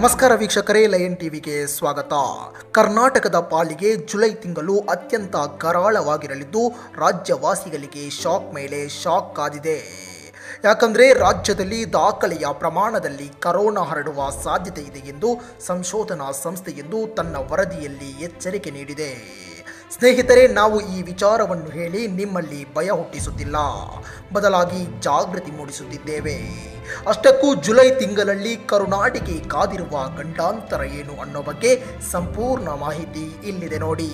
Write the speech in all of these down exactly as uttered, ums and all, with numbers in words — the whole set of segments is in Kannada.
ನಮಸ್ಕಾರ ವೀಕ್ಷಕರೇ, ಲಯನ್ ಟಿವಿಗೆ ಸ್ವಾಗತ. ಕರ್ನಾಟಕದ ಪಾಲಿಗೆ ಜುಲೈ ತಿಂಗಳು ಅತ್ಯಂತ ಕರಾಳವಾಗಿರಲಿದ್ದು ರಾಜ್ಯವಾಸಿಗಳಿಗೆ ಶಾಕ್ ಮೇಲೆ ಶಾಕ್ ಕಾದಿದೆ. ಯಾಕಂದರೆ ರಾಜ್ಯದಲ್ಲಿ ದಾಖಲೆಯ ಪ್ರಮಾಣದಲ್ಲಿ ಕರೋನಾ ಹರಡುವ ಸಾಧ್ಯತೆ ಇದೆ ಎಂದು ಸಂಶೋಧನಾ ಸಂಸ್ಥೆಯೊಂದು ತನ್ನ ವರದಿಯಲ್ಲಿ ಎಚ್ಚರಿಕೆ ನೀಡಿದೆ. ಸ್ನೇಹಿತರೆ, ನಾವು ಈ ವಿಚಾರವನ್ನು ಹೇಳಿ ನಿಮ್ಮಲ್ಲಿ ಭಯ ಹುಟ್ಟಿಸುತ್ತಿಲ್ಲ, ಬದಲಾಗಿ ಜಾಗೃತಿ ಮೂಡಿಸುತ್ತಿದ್ದೇವೆ. ಅಷ್ಟಕ್ಕೂ ಜುಲೈ ತಿಂಗಳಲ್ಲಿ ಕರುನಾಡಿಗೆ ಕಾದಿರುವ ಗಂಡಾಂತರ ಏನು ಅನ್ನೋ ಬಗ್ಗೆ ಸಂಪೂರ್ಣ ಮಾಹಿತಿ ಇಲ್ಲಿದೆ ನೋಡಿ.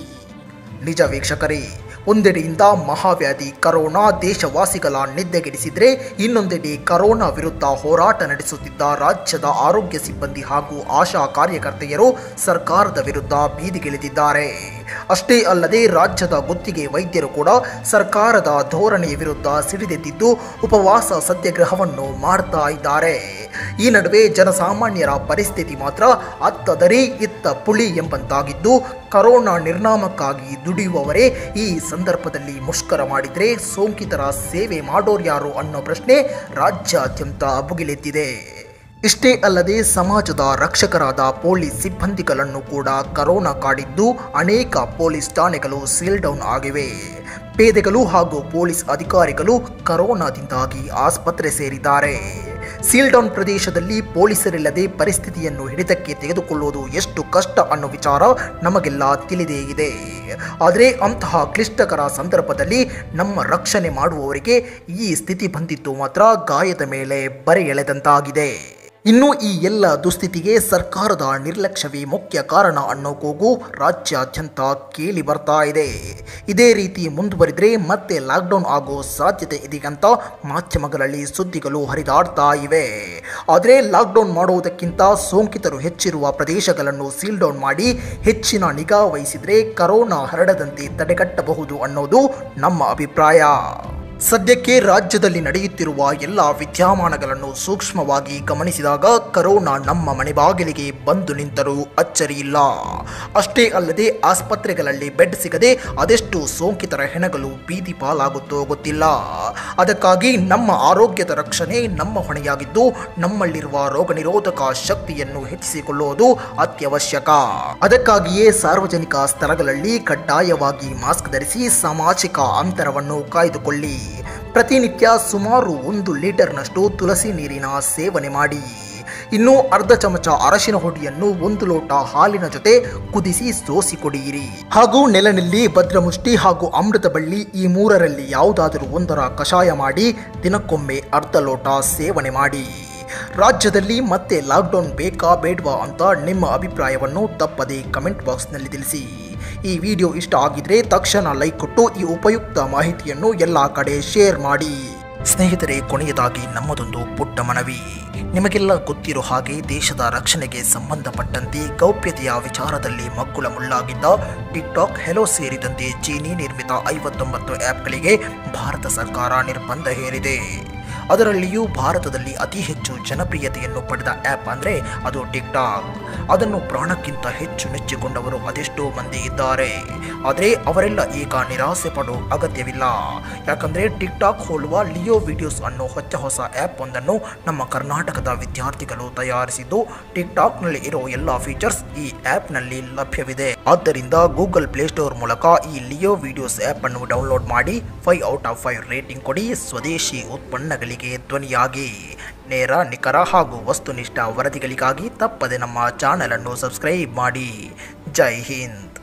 ನಿಜ ವೀಕ್ಷಕರೇ, ಒಂದೆಡೆಯಿಂದ ಮಹಾವ್ಯಾಧಿ ಕರೋನಾ ದೇಶವಾಸಿಗಳ ನಿದ್ದೆಗೆಡಿಸಿದರೆ, ಇನ್ನೊಂದೆಡೆ ಕರೋನಾ ವಿರುದ್ಧ ಹೋರಾಟ ನಡೆಸುತ್ತಿದ್ದ ರಾಜ್ಯದ ಆರೋಗ್ಯ ಸಿಬ್ಬಂದಿ ಹಾಗೂ ಆಶಾ ಕಾರ್ಯಕರ್ತೆಯರು ಸರ್ಕಾರದ ವಿರುದ್ಧ ಬೀದಿಗಿಳಿದಿದ್ದಾರೆ. ಅಷ್ಟೇ ಅಲ್ಲದೆ ರಾಜ್ಯದ ಗುತ್ತಿಗೆ ವೈದ್ಯರು ಕೂಡ ಸರ್ಕಾರದ ಧೋರಣೆಯ ವಿರುದ್ಧ ಸಿಡಿದೆದ್ದಿದ್ದು ಉಪವಾಸ ಸತ್ಯಾಗ್ರಹವನ್ನು ಮಾಡ್ತಾ ಇದ್ದಾರೆ. ಈ ನಡುವೆ ಜನಸಾಮಾನ್ಯರ ಪರಿಸ್ಥಿತಿ ಮಾತ್ರ ಅತ್ತ ದರಿ ಇತ್ತ ಪುಳಿ ಎಂಬಂತಾಗಿದ್ದು, ಕರೋನಾ ನಿರ್ನಾಮಕ್ಕಾಗಿ ದುಡಿಯುವವರೇ ಈ ಸಂದರ್ಭದಲ್ಲಿ ಮುಷ್ಕರ ಮಾಡಿದರೆ ಸೋಂಕಿತರ ಸೇವೆ ಮಾಡೋರ್ಯಾರು ಅನ್ನೋ ಪ್ರಶ್ನೆ ರಾಜ್ಯಾದ್ಯಂತ ಭುಗಿಲೆದ್ದಿದೆ. ಇಷ್ಟೇ ಅಲ್ಲದೆ ಸಮಾಜದ ರಕ್ಷಕರಾದ ಪೊಲೀಸ್ ಸಿಬ್ಬಂದಿಗಳನ್ನು ಕೂಡ ಕರೋನಾ ಕಾಡಿದ್ದು ಅನೇಕ ಪೊಲೀಸ್ ಠಾಣೆಗಳು ಸೀಲ್ ಡೌನ್ ಆಗಿವೆ. ಪೇದೆಗಳು ಹಾಗೂ ಪೊಲೀಸ್ ಅಧಿಕಾರಿಗಳು ಕರೋನಾದಿಂದಾಗಿ ಆಸ್ಪತ್ರೆ ಸೇರಿದ್ದಾರೆ. ಸೀಲ್ ಡೌನ್ ಪ್ರದೇಶದಲ್ಲಿ ಪೊಲೀಸರಿಲ್ಲದೆ ಪರಿಸ್ಥಿತಿಯನ್ನು ಹಿಡಿತಕ್ಕೆ ತೆಗೆದುಕೊಳ್ಳುವುದು ಎಷ್ಟು ಕಷ್ಟ ಅನ್ನೋ ವಿಚಾರ ನಮಗೆಲ್ಲ ತಿಳಿದೇ ಇದೆ. ಆದರೆ ಅಂತಹ ಕ್ಲಿಷ್ಟಕರ ಸಂದರ್ಭದಲ್ಲಿ ನಮ್ಮ ರಕ್ಷಣೆ ಮಾಡುವವರಿಗೆ ಈ ಸ್ಥಿತಿ ಬಂದಿದ್ದು ಮಾತ್ರ ಗಾಯದ ಮೇಲೆ ಬರೆ ಎಳೆದಂತಾಗಿದೆ. ಇನ್ನು ಈ ಎಲ್ಲ ದುಸ್ಥಿತಿಗೆ ಸರ್ಕಾರದ ನಿರ್ಲಕ್ಷ್ಯವೇ ಮುಖ್ಯ ಕಾರಣ ಅನ್ನೋ ಕೂಗು ರಾಜ್ಯಾದ್ಯಂತ ಕೇಳಿ ಬರ್ತಾ ಇದೆ. ಇದೇ ರೀತಿ ಮುಂದುವರಿದರೆ ಮತ್ತೆ ಲಾಕ್ಡೌನ್ ಆಗೋ ಸಾಧ್ಯತೆ ಇದೆಯಂತ ಮಾಧ್ಯಮಗಳಲ್ಲಿ ಸುದ್ದಿಗಳು ಹರಿದಾಡ್ತಾ ಇವೆ. ಆದರೆ ಲಾಕ್ಡೌನ್ ಮಾಡುವುದಕ್ಕಿಂತ ಸೋಂಕಿತರು ಹೆಚ್ಚಿರುವ ಪ್ರದೇಶಗಳನ್ನು ಸೀಲ್ ಡೌನ್ ಮಾಡಿ ಹೆಚ್ಚಿನ ನಿಗಾ ವಹಿಸಿದರೆ ಕರೋನಾ ಹರಡದಂತೆ ತಡೆಗಟ್ಟಬಹುದು ಅನ್ನೋದು ನಮ್ಮ ಅಭಿಪ್ರಾಯ. ಸದ್ಯಕ್ಕೆ ರಾಜ್ಯದಲ್ಲಿ ನಡೆಯುತ್ತಿರುವ ಎಲ್ಲ ವಿದ್ಯಮಾನಗಳನ್ನು ಸೂಕ್ಷ್ಮವಾಗಿ ಗಮನಿಸಿದಾಗ ಕರೋನಾ ನಮ್ಮ ಮನೆ ಬಾಗಿಲಿಗೆ ಬಂದು ನಿಂತರೂ ಅಚ್ಚರಿಯಿಲ್ಲ. ಅಷ್ಟೇ ಅಲ್ಲದೆ ಆಸ್ಪತ್ರೆಗಳಲ್ಲಿ ಬೆಡ್ ಸಿಗದೆ ಅದೆಷ್ಟು ಸೋಂಕಿತರ ಹೆಣಗಳು ಬೀದಿ ಪಾಲಾಗುತ್ತೋ ಗೊತ್ತಿಲ್ಲ. ಅದಕ್ಕಾಗಿ ನಮ್ಮ ಆರೋಗ್ಯದ ರಕ್ಷಣೆ ನಮ್ಮ ಹೊಣೆಯಾಗಿದ್ದು, ನಮ್ಮಲ್ಲಿರುವ ರೋಗ ನಿರೋಧಕ ಶಕ್ತಿಯನ್ನು ಹೆಚ್ಚಿಸಿಕೊಳ್ಳುವುದು ಅತ್ಯವಶ್ಯಕ. ಅದಕ್ಕಾಗಿಯೇ ಸಾರ್ವಜನಿಕ ಸ್ಥಳಗಳಲ್ಲಿ ಕಡ್ಡಾಯವಾಗಿ ಮಾಸ್ಕ್ ಧರಿಸಿ ಸಾಮಾಜಿಕ ಅಂತರವನ್ನು ಕಾಯ್ದುಕೊಳ್ಳಿ. ಪ್ರತಿನಿತ್ಯ ಸುಮಾರು ಒಂದು ಲೀಟರ್ನಷ್ಟು ತುಳಸಿ ನೀರಿನ ಸೇವನೆ ಮಾಡಿ. ಇನ್ನು ಅರ್ಧ ಚಮಚ ಅರಶಿನ ಹುಡಿಯನ್ನು ಒಂದು ಲೋಟ ಹಾಲಿನ ಜೊತೆ ಕುದಿಸಿ ಸೋಸಿ ಕುಡಿಯಿರಿ. ಹಾಗೂ ನೆಲನೆಲ್ಲಿ, ಭದ್ರಮುಷ್ಟಿ ಹಾಗೂ ಅಮೃತ ಬಳ್ಳಿ ಈ ಮೂರರಲ್ಲಿ ಯಾವುದಾದರೂ ಒಂದರ ಕಷಾಯ ಮಾಡಿ ದಿನಕ್ಕೊಮ್ಮೆ ಅರ್ಧ ಲೋಟ ಸೇವನೆ ಮಾಡಿ. ರಾಜ್ಯದಲ್ಲಿ ಮತ್ತೆ ಲಾಕ್ಡೌನ್ ಬೇಕಾ ಬೇಡವಾ ಅಂತ ನಿಮ್ಮ ಅಭಿಪ್ರಾಯವನ್ನು ತಪ್ಪದೆ ಕಮೆಂಟ್ ಬಾಕ್ಸ್ನಲ್ಲಿ ತಿಳಿಸಿ. ಈ ವಿಡಿಯೋ ಇಷ್ಟ ಆಗಿದ್ರೆ ತಕ್ಷಣ ಲೈಕ್ ಕೊಟ್ಟು ಈ ಉಪಯುಕ್ತ ಮಾಹಿತಿಯನ್ನು ಎಲ್ಲ ಕಡೆ ಶೇರ್ ಮಾಡಿ. ಸ್ನೇಹಿತರೆ, ಕೊನೆಯದಾಗಿ ನಮ್ಮದೊಂದು ಪುಟ್ಟ ಮನವಿ. ನಿಮಗೆಲ್ಲ ಗೊತ್ತಿರೋ ಹಾಗೆ ದೇಶದ ರಕ್ಷಣೆಗೆ ಸಂಬಂಧಪಟ್ಟಂತೆ ಗೌಪ್ಯತೆಯ ವಿಚಾರದಲ್ಲಿ ಮಕ್ಕಳ ಮುಳ್ಳಾಗಿದ್ದ ಟಿಕ್ಟಾಕ್, ಹೆಲೋ ಸೇರಿದಂತೆ ಚೀನಿ ನಿರ್ಮಿತ ಐವತ್ತೊಂಬತ್ತು ಆ್ಯಪ್ಗಳಿಗೆ ಭಾರತ ಸರ್ಕಾರ ನಿರ್ಬಂಧ ಹೇರಿದೆ. ಅದರಲ್ಲಿಯೂ ಭಾರತದಲ್ಲಿ ಅತಿ ಹೆಚ್ಚು ಜನಪ್ರಿಯತೆಯನ್ನು ಪಡೆದ ಆ್ಯಪ್ ಅಂದರೆ ಅದು ಟಿಕ್ಟಾಕ್. ಅದನ್ನು ಪ್ರಾಣಕ್ಕಿಂತ ಹೆಚ್ಚು ಮೆಚ್ಚಿಕೊಂಡವರು ಅದೆಷ್ಟೋ ಮಂದಿ ಇದ್ದಾರೆ. ಆದರೆ ಅವರೆಲ್ಲ ಈಗ ನಿರಾಸೆ ಪಡೋ ಅಗತ್ಯವಿಲ್ಲ. ಯಾಕಂದರೆ ಟಿಕ್ಟಾಕ್ ಹೋಲುವ ಲಿಯೋ ವಿಡಿಯೋಸ್ ಅನ್ನೋ ಹೊಚ್ಚ ಹೊಸ ಆ್ಯಪ್ ಒಂದನ್ನು ನಮ್ಮ ಕರ್ನಾಟಕದ ವಿದ್ಯಾರ್ಥಿಗಳು ತಯಾರಿಸಿದ್ದು, ಟಿಕ್ಟಾಕ್ನಲ್ಲಿ ಇರೋ ಎಲ್ಲ ಫೀಚರ್ಸ್ ಈ ಆ್ಯಪ್ನಲ್ಲಿ ಲಭ್ಯವಿದೆ. ಆದ್ದರಿಂದ ಗೂಗಲ್ ಪ್ಲೇಸ್ಟೋರ್ ಮೂಲಕ ಈ ಲಿಯೋ ವಿಡಿಯೋಸ್ ಆ್ಯಪ್ ಅನ್ನು ಡೌನ್ಲೋಡ್ ಮಾಡಿ five out of five rating ಕೊಡಿ. ಸ್ವದೇಶಿ ಉತ್ಪನ್ನಗಳಿಗೆ ಧ್ವನಿಯಾಗಿ. ನೇರ, ನಿಖರ ಹಾಗೂ ವಸ್ತುನಿಷ್ಠ ವರದಿಗಳಿಗಾಗಿ ತಪ್ಪದೆ ನಮ್ಮ ಚಾನೆಲ್ ಅನ್ನು ಸಬ್ಸ್ಕ್ರೈಬ್ ಮಾಡಿ. ಜೈ ಹಿಂದ್.